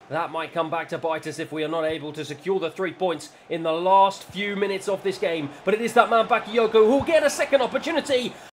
That might come back to bite us if we are not able to secure the 3 points in the last few minutes of this game. But it is that man Bakayoko who will get a second opportunity.